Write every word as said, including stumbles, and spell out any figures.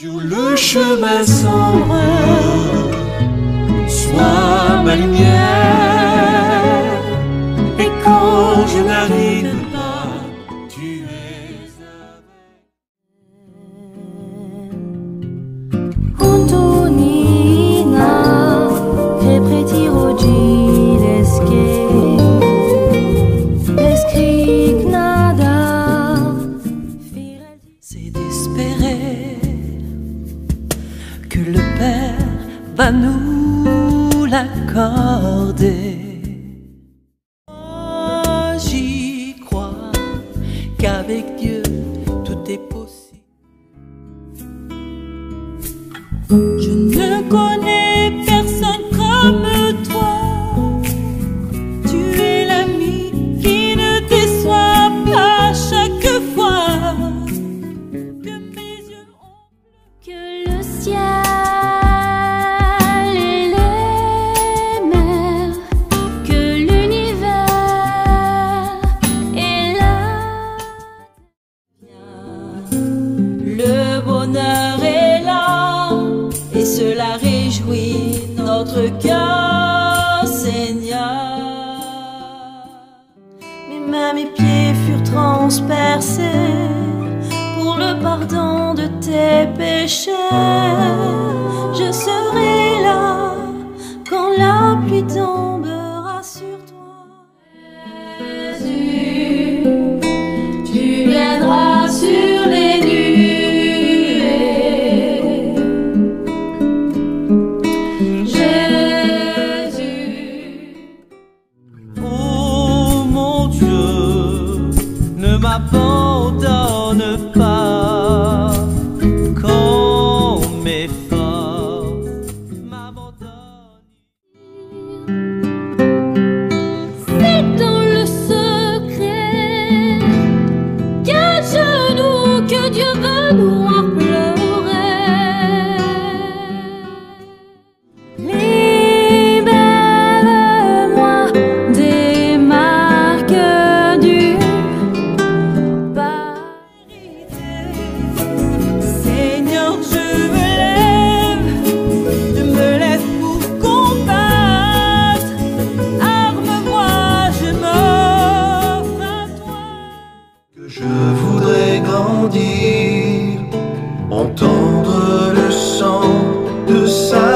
Sur le chemin sombre, sois ma lumière. Et quand je n'arrive pas, tu es avec. Antonina, che pretirogi l'esche, l'escric nada. C'est d'espérer que le Père va nous l'accorder. Oh, j'y crois qu'avec Dieu tout est possible. Je ne connais personne comme toi. Tu es l'ami qui ne déçoit pas chaque fois que mes yeux ont Que le ciel et les mers, que l'univers est là. Le bonheur est là et cela réjouit notre cœur, Seigneur. Mes mains, mes pieds furent transpercés pour le pardon de tes péchés. Je serai là quand la pluie tombera sur toi. Jésus, tu viendras sur les nuées. Jésus. Oh mon Dieu, ne m'abandonne pas quand mes forces m'abandonnent. C'est dans le secret qu'à genoux que Dieu veut nous voir pleurer. Libère-moi des marques du Seigneur, je me lève, je me lève pour combattre. Arme-moi, je m'offre à toi. Que je voudrais grandir, entendre le sang de sa